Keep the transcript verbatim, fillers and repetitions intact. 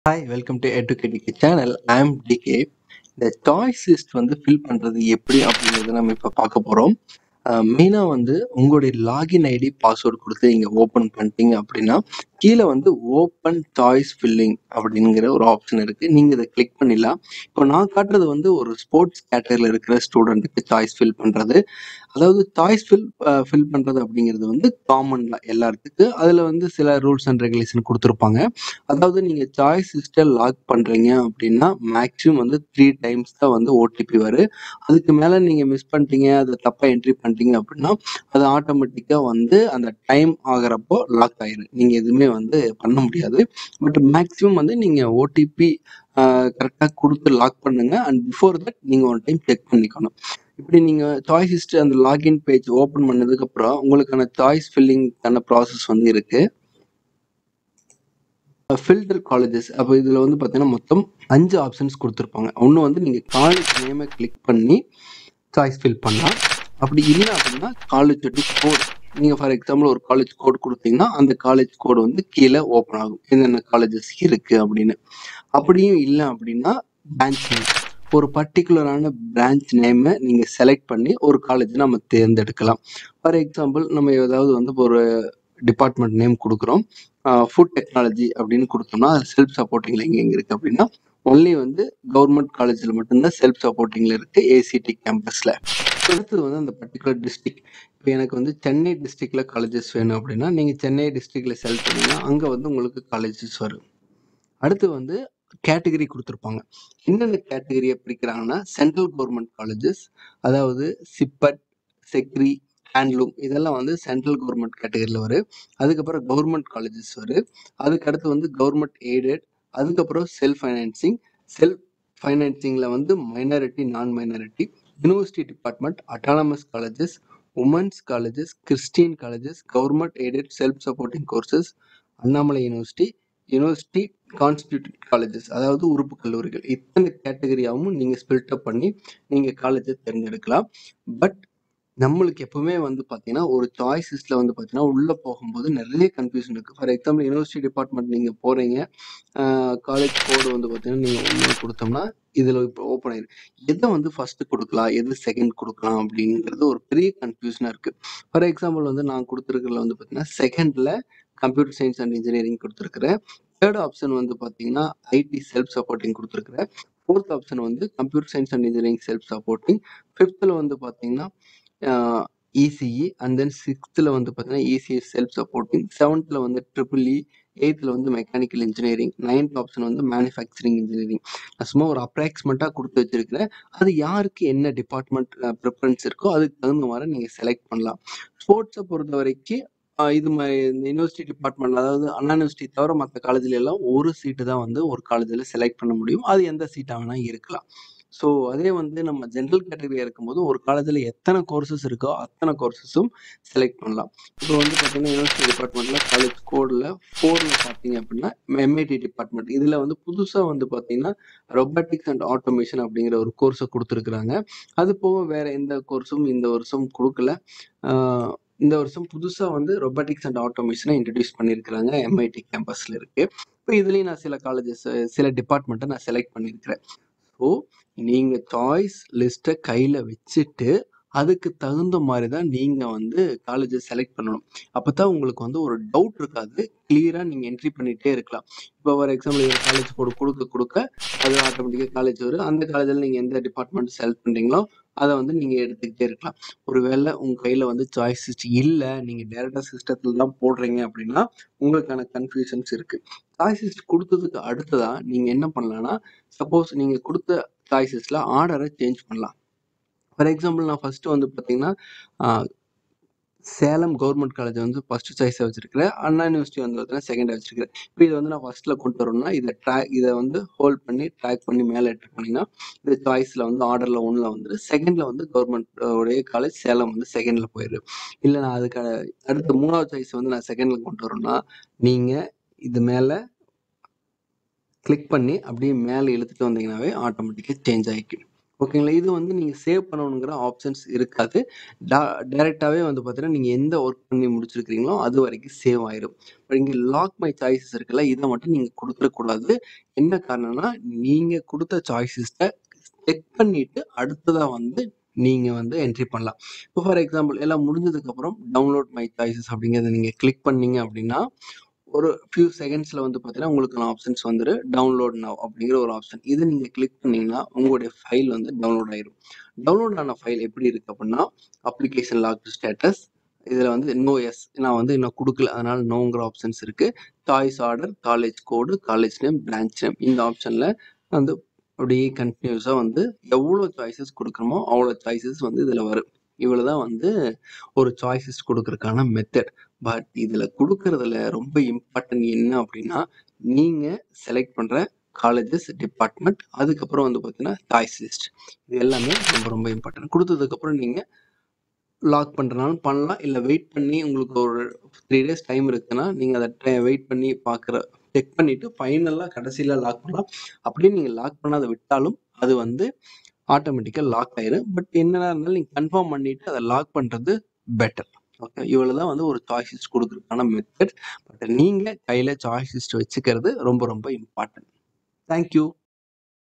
Hi, welcome to Educate channel. I am D K. இந்த choice list வந்து fill பண்ணுறது எப்படி அப்படிங்கிறத நம்ம இப்போ பார்க்க போகிறோம். மெயினாக வந்து உங்களுடைய லாகின் ஐடி பாஸ்வேர்டு கொடுத்து நீங்கள் ஓப்பன் பண்ணிட்டீங்க அப்படின்னா கீழே வந்து ஓப்பன் சாய்ஸ் ஃபில்லிங் அப்படிங்கிற ஒரு ஆப்ஷன் இருக்குது. நீங்கள் இதை கிளிக் பண்ணிடலாம். இப்போ நான் காட்டுறது வந்து ஒரு ஸ்போர்ட்ஸ் கேட்டகரியில் இருக்கிற ஸ்டூடெண்ட்டுக்கு சாய்ஸ் ஃபில் பண்ணுறது. அதாவது சாய்ஸ் ஃபில் ஃபில் பண்ணுறது அப்படிங்கிறது வந்து காமன்ல எல்லாத்துக்கு அதில் வந்து சில ரூல்ஸ் அண்ட் ரெகுலேஷன் கொடுத்துருப்பாங்க. அதாவது நீங்கள் சாய்ஸ் லிஸ்ட்டை லாக் பண்ணுறீங்க அப்படின்னா மேக்ஸிமம் வந்து த்ரீ டைம்ஸ் தான் வந்து ஓடிபி வரும். அதுக்கு மேலே நீங்கள் மிஸ் பண்ணிட்டீங்க, அதை தப்பாக என்ட்ரி பண்ணிட்டீங்க அப்படின்னா அது ஆட்டோமேட்டிக்காக வந்து அந்த டைம் ஆகிறப்போ லாக் ஆயிடும். நீங்கள் எதுவுமே வந்து பண்ண முடியாது. பட் மேக்ஸிமம் வந்து நீங்கள் ஓடிபி கரெக்டாக கொடுத்து லாக் பண்ணுங்க. அண்ட் பிஃபோர் தட் நீங்கள் ஒரு டைம் செக் பண்ணிக்கணும். இப்படி நீங்கள் சாய்ஸ் லிஸ்ட் அந்த லாகின் பேஜ் ஓப்பன் பண்ணதுக்கப்புறம் உங்களுக்கான சாய்ஸ் ஃபில்லிங்கான ப்ராசஸ் வந்து இருக்குது. ஃபில்டர் காலேஜஸ் அப்போ இதில் வந்து பார்த்தீங்கன்னா மொத்தம் அஞ்சு ஆப்ஷன்ஸ் கொடுத்துருப்பாங்க. ஒன்று வந்து நீங்கள் காலேஜ் நேமை கிளிக் பண்ணி சாய்ஸ் ஃபில் பண்ணலாம். அப்படி இல்லை அப்படின்னா காலேஜோட கோட், நீங்கள் ஃபார் எக்ஸாம்பிள் ஒரு காலேஜ் கோட் கொடுத்தீங்கன்னா அந்த காலேஜ் கோடு வந்து கீழே ஓப்பன் ஆகும், என்னென்ன காலேஜஸ் இருக்குது அப்படின்னு. அப்படியும் இல்லை அப்படின்னா பிரான்ச் நேம், ஒரு பர்டிகுலரான பிரான்ச் நேமை நீங்கள் செலக்ட் பண்ணி ஒரு காலேஜ் நம்ம தேர்ந்தெடுக்கலாம். ஃபார் எக்ஸாம்பிள் நம்ம ஏதாவது வந்து ஒரு டிபார்ட்மெண்ட் நேம் கொடுக்குறோம், ஃபுட் டெக்னாலஜி அப்படின்னு கொடுத்தோம்னா அது செல்ஃப் சப்போர்ட்டிங்கில் எங்கே எங்கே இருக்குது அப்படின்னா ஒன்லி வந்து கவர்மெண்ட் காலேஜில் மட்டும்தான் செல்ஃப் சப்போர்ட்டிங்கில் இருக்குது, ஏசிடி கேம்பஸில். அடுத்தது வந்து அந்த பர்டிகுலர் டிஸ்ட்ரிக்ட். இப்போ எனக்கு வந்து சென்னை டிஸ்ட்ரிக்டில் காலேஜஸ் வேணும் அப்படின்னா நீங்கள் சென்னை டிஸ்ட்ரிக்டில் செலக்ட் பண்ணிங்கன்னா அங்கே வந்து உங்களுக்கு காலேஜஸ் வரும். அடுத்து வந்து கேட்டகரி கொடுத்துருப்பாங்க. என்னென்ன கேட்டகரியை பிரிக்கிறாங்கன்னா சென்ட்ரல் கவர்மெண்ட் காலேஜஸ், அதாவது சிப்பட், செக்ரி, ஹேண்ட்லூம், இதெல்லாம் வந்து சென்ட்ரல் கவர்மெண்ட் கேட்டகரியில் வரும். அதுக்கப்புறம் கவர்மெண்ட் காலேஜஸ் வரும். அதுக்கு அடுத்து வந்து கவர்மெண்ட் எய்டட், அதுக்கப்புறம் செல்ஃப் ஃபைனான்சிங். செல்ஃப் ஃபைனான்சிங்கில் வந்து minority, non minority, university department, autonomous colleges, women's colleges, Christian colleges, government aided self supporting courses, Annamalai university, university constituted colleges, அதாவது உறுப்பு கல்லூரிகள். இத்தனை கேட்டகரியாகவும் நீங்கள் ஸ்பில்டப் பண்ணி நீங்கள் காலேஜை தேர்ந்தெடுக்கலாம். பட் நம்மளுக்கு எப்பவுமே வந்து பார்த்தீங்கன்னா ஒரு சாய்ஸ் லிஸ்ட்டில் வந்து பார்த்தீங்கன்னா உள்ளே போகும்போது நிறைய கன்ஃபியூஷன் இருக்குது. ஃபார் எக்ஸாம்பிள் யூனிவர்சிட்டி டிபார்ட்மெண்ட் நீங்கள் போகிறீங்க, காலேஜ் கோடு வந்து பார்த்தீங்கன்னா நீங்கள் ஒன்று கொடுத்தோம்னா இதில் இப்போ ஓப்பன் ஆயிடும். எதை வந்து ஃபஸ்ட்டு கொடுக்கலாம், எது செகண்ட் கொடுக்கலாம் அப்படிங்கிறது ஒரு பெரிய கன்ஃபியூஷனாக இருக்குது. ஃபார் எக்ஸாம்பிள் வந்து நான் கொடுத்துருக்கிறதுல வந்து பார்த்தீங்கன்னா செகண்டில் கம்ப்யூட்டர் சயின்ஸ் அண்ட் இன்ஜினியரிங் கொடுத்துருக்குறேன். தேர்ட் ஆப்ஷன் வந்து பார்த்தீங்கன்னா ஐடி செல்ஃப் சப்போர்ட்டிங் கொடுத்துருக்குறேன். ஃபோர்த் ஆப்ஷன் வந்து computer science and engineering self supporting. ஃபிஃப்த்தில் வந்து பார்த்தீங்கன்னா இசிஇ, அண்ட் தென் சிக்ஸ்த்தில் வந்து பார்த்தீங்கன்னா இசிஎஸ் செல்ஃப் சப்போர்ட்டிங், செவன்த்தில் வந்து ட்ரிபிள் இ, எயித்தில் வந்து மெக்கானிக்கல் இன்ஜினியரிங், நைன்த் ஆப்ஷன் வந்து மேனுஃபேக்சரிங் இன்ஜினியரிங். நான் சும்மா ஒரு அப்ராக்சிமேட்டாக கொடுத்து வச்சிருக்கிறேன். அது யாருக்கு என்ன டிபார்ட்மெண்ட் ப்ரிஃபரன்ஸ் இருக்கோ அதுக்கு தகுந்த மாதிரி நீங்கள் செலக்ட் பண்ணலாம். ஸ்போர்ட்ஸை பொறுத்த வரைக்கும் இது மாதிரி இந்த யூனிவர்சிட்டி டிபார்ட்மெண்ட், அதாவது அண்ணா யூனிவர்சிட்டி தவிர மற்ற காலேஜில் எல்லாம் ஒரு சீட்டு தான் வந்து ஒரு காலேஜில் செலக்ட் பண்ண முடியும். அது எந்த சீட்டாக வேணால் இருக்கலாம். ஸோ அதே வந்து நம்ம ஜென்ரல் கேட்டகரியாக இருக்கும்போது ஒரு காலேஜில் எத்தனை கோர்சஸ் இருக்கோ அத்தனை கோர்சஸும் செலக்ட் பண்ணலாம். இப்போ வந்து பார்த்தீங்கன்னா யூனிவர்சிட்டி டிபார்ட்மெண்ட்டில் காலேஜ் கோடில் ஃபோரில் பார்த்தீங்க அப்படின்னா எம்ஐடி டிபார்ட்மெண்ட், இதில் வந்து புதுசாக வந்து பார்த்தீங்கன்னா ரொபாட்டிக்ஸ் அண்ட் ஆட்டோமேஷன் அப்படிங்கிற ஒரு கோர்ஸை கொடுத்துருக்குறாங்க. அது போக வேறு எந்த கோர்ஸும் இந்த வருஷம் கொடுக்கல. இந்த வருஷம் புதுசாக வந்து ரொபாட்டிக்ஸ் அண்ட் ஆட்டோமேஷனை இன்ட்ரடியூஸ் பண்ணியிருக்கிறாங்க, எம்ஐடி கேம்பஸில் இருக்குது. இப்போ இதுலேயும் நான் சில காலேஜஸ் சில டிபார்ட்மெண்ட்டை நான் செலக்ட் பண்ணியிருக்கிறேன். ஸோ நீங்கள் சாய்ஸ் லிஸ்ட்டை கையில் வச்சுட்டு அதுக்கு தகுந்த மாதிரி தான் நீங்கள் வந்து காலேஜை செலக்ட் பண்ணணும். அப்போ தான் உங்களுக்கு வந்து ஒரு டவுட் இருக்காது, கிளியராக நீங்கள் என்ட்ரி பண்ணிகிட்டே இருக்கலாம். இப்போ ஃபார் எக்ஸாம்பிள் ஒரு காலேஜ் போட கொடுக்க கொடுக்க அது ஆட்டோமேட்டிக்காக காலேஜ் வரும். அந்த காலேஜில் நீங்கள் எந்த டிபார்ட்மெண்ட் செலக்ட் பண்ணுறீங்களோ அதை வந்து நீங்கள் எடுத்துக்கிட்டே இருக்கலாம். ஒரு வேளை உங்கள் கையில் வந்து சாய்ஸ் லிஸ்ட் இல்லை, நீங்கள் டேரெக்டாக சிஸ்டத்தில் தான் போடுறீங்க அப்படின்னா உங்களுக்கான கன்ஃபியூஷன்ஸ் இருக்குது. சாய்ஸ் லிஸ்ட் கொடுத்ததுக்கு அடுத்ததான் நீங்கள் என்ன பண்ணலான்னா, சப்போஸ் நீங்கள் கொடுத்த சாய்ஸ் லிஸ்ட்டில் ஆர்டரை சேஞ்ச் பண்ணலாம். ஃபார் எக்ஸாம்பிள் நான் ஃபஸ்ட்டு வந்து பார்த்தீங்கன்னா சேலம் கவர்மெண்ட் காலேஜ் வந்து ஃபஸ்ட்டு சாய்ஸாக வச்சுருக்கிறேன், அண்ணா யூனிவர்சிட்டி வந்து பார்த்தீங்கன்னா செகண்டாக வச்சுருக்கிறேன். இப்போ இதை வந்து நான் ஃபஸ்ட்டில் கொண்டு வரணும்னா இதை ட்ராக் இதை வந்து ஹோல்ட் பண்ணி ட்ராக் பண்ணி மேலே எடுத்து பண்ணிங்கன்னா இந்த சாய்ஸில் வந்து ஆர்டரில் ஒன்றில் வந்துட்டு செகண்டில் வந்து கவர்மெண்ட் உடைய காலேஜ் சேலம் வந்து செகண்டில் போயிடுது. இல்லை நான் அதுக்கு அடுத்த மூணாவது சாய்ஸ் வந்து நான் செகண்டில் கொண்டு வரணும்னா நீங்கள் இது மேலே கிளிக் பண்ணி அப்படியே மேலே இழுத்துட்டு வந்தீங்கன்னாவே ஆட்டோமேட்டிக்காக சேஞ்ச் ஆகிக்கும். ஓகேங்களா. இது வந்து நீங்க சேவ் பண்ணணுங்கிற ஆப்ஷன்ஸ் இருக்காது. டா டைரக்ட்டாவே வந்து பார்த்தீங்கன்னா, நீங்க எந்த ஒர்க் பண்ணி முடிச்சிருக்கிறீங்களோ அது வரைக்கும் சேவ் ஆயிரும். இப்ப இங்க லாக் மை சாய்ஸஸ் இருக்குல்ல, இத மட்டும் நீங்க குடுத்துறக்கூடாது. என்ன காரணம்னா, நீங்க குடுத்த சாய்ஸஸ்ட்ட செக் பண்ணிட்டு அடுத்ததா வந்து நீங்க வந்து என்ட்ரி பண்ணலாம். இப்போ ஃபார் எக்ஸாம்பிள் எல்லாம் முடிஞ்சதுக்கப்புறம் டவுன்லோட் மை சாய்ஸஸ் அப்படிங்கிறத நீங்க கிளிக் பண்ணீங்க அப்படின்னா, ஒரு ஃபியூ செகண்ட்ஸ்ல வந்து பார்த்தீங்கன்னா, உங்களுக்கான ஆப்ஷன்ஸ் வந்துரும். டவுன்லோட் நவ் அப்படிங்கிற ஒரு ஆப்ஷன். இத நீங்க கிளிக் பண்ணீங்கன்னா, உங்களுடைய ஃபைல் வந்து டவுன்லோட் ஆயிரும். டவுன்லோட் ஆன ஃபைல் எப்படி இருக்கு அப்படின்னா, அப்ளிகேஷன் லாக்டு ஸ்டேட்டஸ். இதுல வந்து நோ எஸ் நான் வந்து இன்னும் குடுக்கல. அதனால நோங்கிற ஆப்ஷன்ஸ் இருக்கு. Choice order, college code, college name, branch name இந்த ஆப்ஷன்ல வந்து அப்படியே கன்டினியூஸா வந்து எவ்வளோ சாய்ஸஸ் குடுக்குறோமோ, அவ்வளோ சாய்ஸஸ் வந்து இதுல வரும். இவ்வளவுதான் வந்து ஒரு சாய்ஸஸ் குடுக்கறதுக்கான மெத்தட். பட் இதுல குடுக்கறதுல ரொம்ப இம்பார்ட்டன்ட் என்ன அப்படின்னா, நீங்க செலக்ட் பண்ற காலேஜஸ், டிபார்ட்மெண்ட் அதுக்கப்புறம் வந்து பார்த்தீங்கன்னா, சாய்ஸ் லிஸ்ட். இது எல்லாமே ரொம்ப ரொம்ப இம்பார்ட்டன்ட். குடுத்ததுக்கப்புறம் நீங்க லாக் பண்றனாலும் பண்ணலாம். இல்ல வெயிட் பண்ணி உங்களுக்கு ஒரு மூன்று டேஸ் டைம் இருக்குன்னா, நீங்க அத ட வெயிட் பண்ணி பார்க்குற செக் பண்ணிட்டு ஃபைனலா கடைசில லாக் பண்ணலாம். அப்படியே நீங்க லாக் பண்ணாத விட்டாலும், அது வந்து ஆட்டோமேட்டிக்கா லாக் ஆயிரும். பட் என்னதான் இருந்தாலும் நீங்க கன்ஃபார்ம் பண்ணிட்டு அத லாக் பண்றது பெட்டர். ஓகே. இவ்வளவுதான் வந்து ஒரு சாய்ஸ் லிஸ்ட் குடுக்கறதுக்கான மெத்தட். பட் நீங்க கையில சாய்ஸ் லிஸ்ட் வச்சுக்கிறது ரொம்ப ரொம்ப இம்பார்ட்டன்ட். Thank you.